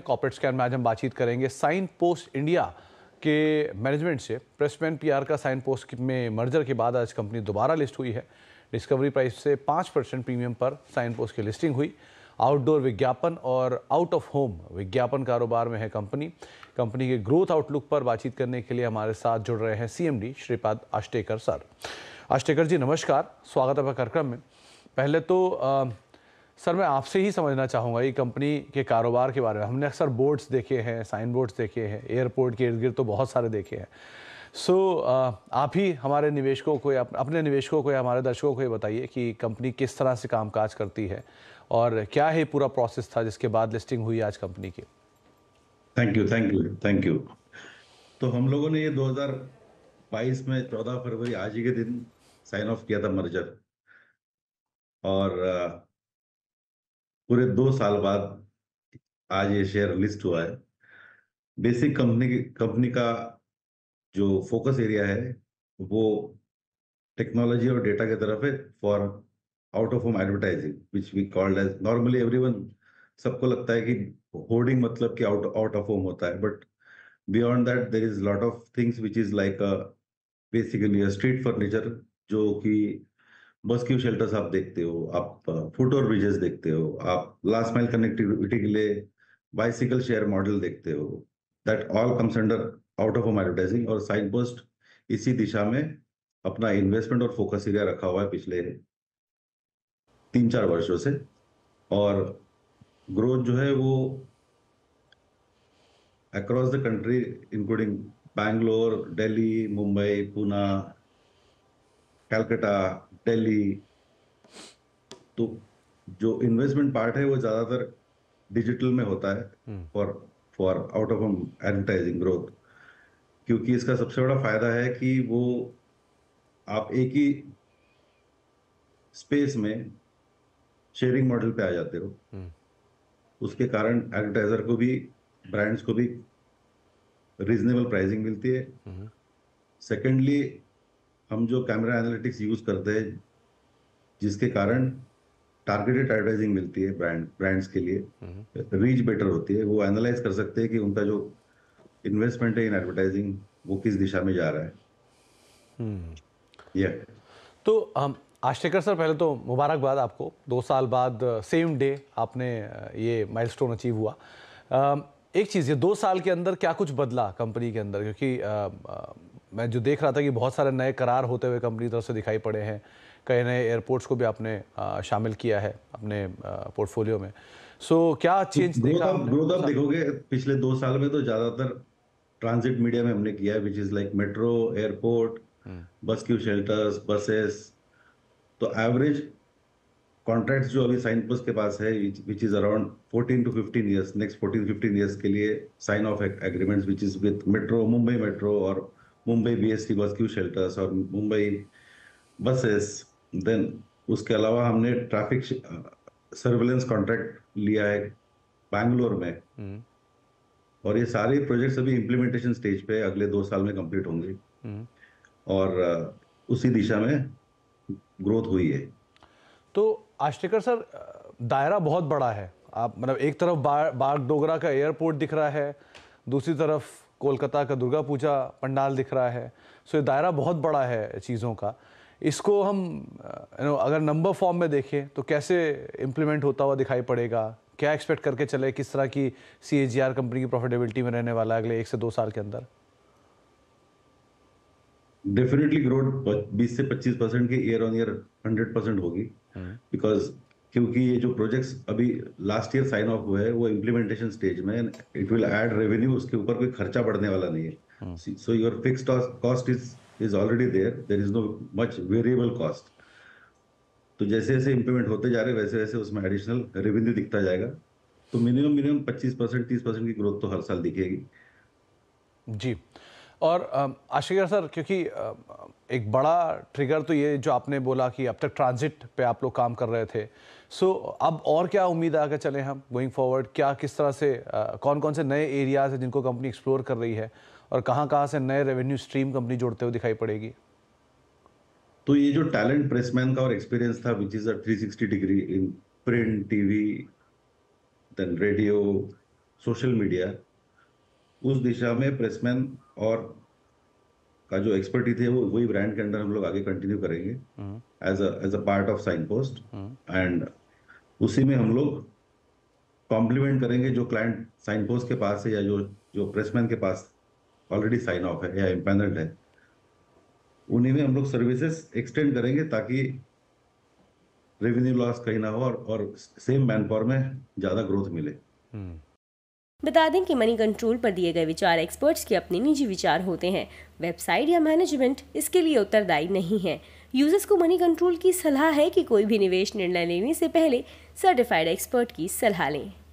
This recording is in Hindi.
कॉर्पोरेट स्कैन में आज हम बातचीत करेंगे साइन पोस्ट इंडिया के मैनेजमेंट से। प्रेसमैन पीआर का साइन पोस्ट में मर्जर के बाद आज कंपनी दोबारा लिस्ट हुई है। डिस्कवरी प्राइस से 5% प्रीमियम पर साइन पोस्ट की लिस्टिंग हुई। आउटडोर विज्ञापन और आउट ऑफ होम विज्ञापन कारोबार में है कंपनी। कंपनी के ग्रोथ आउटलुक पर बातचीत करने के लिए हमारे साथ जुड़ रहे हैं सीएमडी श्रीपाद आष्टेकर सर। आष्टेकर जी नमस्कार, स्वागत है कार्यक्रम में। पहले तो सर मैं आपसे ही समझना चाहूँगा ये कंपनी के कारोबार के बारे में। हमने अक्सर बोर्ड्स देखे हैं, साइन बोर्ड्स देखे हैं, एयरपोर्ट के इर्द गिर्द तो बहुत सारे देखे हैं। आप ही हमारे निवेशकों को या अपने निवेशकों को या हमारे दर्शकों को ये बताइए कि कंपनी किस तरह से कामकाज करती है और क्या है पूरा प्रोसेस था जिसके बाद लिस्टिंग हुई आज कंपनी की। Thank you. तो हम लोगों ने ये 2022 में 14 फरवरी आज ही के दिन साइन ऑफ किया था मर्जर, और पूरे 2 साल बाद आज ये शेयर लिस्ट हुआ है। बेसिक कंपनी का जो फोकस एरिया है वो टेक्नोलॉजी और डेटा की तरफ है for out of home advertising, which we called as normally everyone. सबको लगता है कि होर्डिंग मतलब कि आउट ऑफ होम होता है, but beyond that there is lot of things which is like basically street furniture, जो कि बस क्यू शेल्टर्स आप देखते हो, आप फुट ओवर ब्रिजेस देखते हो, आप लास्ट माइल कनेक्टिविटी के लिए बाइसिकल शेयर मॉडल देखते हो। That all comes under out of home advertising, और साइन पोस्ट इसी दिशा में अपना इन्वेस्टमेंट और फोकस एरिया रखा हुआ है पिछले 3-4 वर्षों से। और ग्रोथ जो है वो across the country including Bangalore, Delhi, Mumbai, Pune, Calcutta, Delhi. तो जो इन्वेस्टमेंट पार्ट है वो ज्यादातर डिजिटल में होता है for for out of home advertising growth, क्योंकि इसका सबसे बड़ा फायदा है कि वो आप एक ही स्पेस में शेयरिंग मॉडल पे आ जाते हो। उसके कारण एडवर्टाइजर को भी, ब्रांड्स को भी रीजनेबल प्राइसिंग मिलती है। सेकेंडली, हम जो कैमरा एनालिटिक्स यूज करते हैं, जिसके कारण टारगेटेड एडवर्टाइजिंग मिलती है ब्रांड्स के लिए, रीच बेटर होती है। वो एनालाइज कर सकते हैं कि उनका जो इन्वेस्टमेंट है इन एडवर्टाइजिंग वो किस दिशा में जा रहा है। तो आष्टेकर सर, पहले तो मुबारकबाद आपको। 2 साल बाद सेम डे आपने ये माइलस्टोन अचीव हुआ। एक चीज़, ये 2 साल के अंदर क्या कुछ बदला कंपनी के अंदर? क्योंकि मैं जो देख रहा था कि बहुत सारे नए करार होते हुए कंपनी की तरफ से दिखाई पड़े हैं। कई नए एयरपोर्ट्स को भी आपने शामिल किया है अपने पोर्टफोलियो में। क्या चेंज देखा आपने? ग्रोथ आप देखोगे पिछले 2 साल में तो ज्यादातर ट्रांजिट मीडिया में हमने किया है, which is like metro, airport, bus queue shelters, buses. तो एवरेज कॉन्ट्रैक्ट्स जो अभी साइन पोस्ट के पास है, which is around 14 to 15 years, next 14-15 years के लिए sign off agreements, which is with metro, Mumbai metro और Mumbai BST bus queue shelters और मुंबई बसेस। देन उसके अलावा हमने ट्रैफिक सर्विलेंस कॉन्ट्रैक्ट लिया है बैंगलोर में, और ये सारे प्रोजेक्ट्स अभी इम्प्लीमेंटेशन स्टेज पे अगले 2 साल में कंप्लीट होंगे, और उसी दिशा में ग्रोथ हुई है। तो आष्टेकर सर, दायरा बहुत बड़ा है। आप मतलब एक तरफ बागडोगरा का एयरपोर्ट दिख रहा है, दूसरी तरफ कोलकाता का दुर्गा पूजा पंडाल दिख रहा है। ये दायरा बहुत बड़ा है चीज़ों का। इसको हम अगर नंबर फॉर्म में देखें तो कैसे इम्प्लीमेंट होता हुआ दिखाई पड़ेगा? क्या एक्सपेक्ट करके चले, किस तरह की CAGR कंपनी की प्रॉफिटेबिलिटी में रहने वाला है अगले 1 से 2 साल के अंदर? डेफिनेटली ग्रोथ 20 से 25% की ईयर ऑन ईयर 100% होगी, बिकॉज क्योंकि ये जो प्रोजेक्ट्स अभी लास्ट ईयर साइन ऑफ हुए हैं वो इम्प्लीमेंटेशन स्टेज में, इट विल ऐड रेवेन्यू, उसके ऊपर कोई खर्चा बढ़ने वाला नहीं है। So your fixed cost is already there is no much variable cost. तो जैसे जैसे इम्प्लीमेंट होते जा रहे वैसे वैसे उसमें एडिशनल रेवेन्यू दिखता जाएगा। तो मिनिमम 25%, 30% की ग्रोथ तो हर साल दिखेगी जी। और आशीष सर, क्योंकि एक बड़ा ट्रिगर तो ये जो आपने बोला कि अब तक ट्रांजिट पे आप लोग काम कर रहे थे। अब और क्या उम्मीद आगे चले हम गोइंग फॉरवर्ड? क्या किस तरह से कौन कौन से नए एरियाज हैं जिनको कंपनी एक्सप्लोर कर रही है, और कहाँ से नए रेवेन्यू स्ट्रीम कंपनी जोड़ते हुए दिखाई पड़ेगी? तो ये जो टैलेंट प्रेसमैन का और एक्सपीरियंस था, which is a 360 degree in print, TV, then radio, social media, उस दिशा में प्रेसमैन और का जो एक्सपर्टीज है वो वही ब्रांड के अंदर हम लोग आगे कंटिन्यू करेंगे as a part of Signpost. And उसी में हम लोग कॉम्प्लीमेंट करेंगे जो क्लाइंट साइन पोस्ट के पास है या जो जो प्रेसमैन के पास ऑलरेडी साइन ऑफ है या एम्पैनल्ड है, उन्हीं में हम लोग सर्विसेज एक्सटेंड करेंगे ताकि रेवेन्यू लॉस कहीं ना हो और सेम मैन पावर में ज़्यादा ग्रोथ मिले। बता दें कि मनी कंट्रोल पर दिए गए विचार एक्सपर्ट्स के अपने निजी विचार होते हैं। वेबसाइट या मैनेजमेंट इसके लिए उत्तरदायी नहीं है। यूजर्स को मनी कंट्रोल की सलाह है कि कोई भी निवेश निर्णय लेने से पहले सर्टिफाइड एक्सपर्ट की सलाह लें।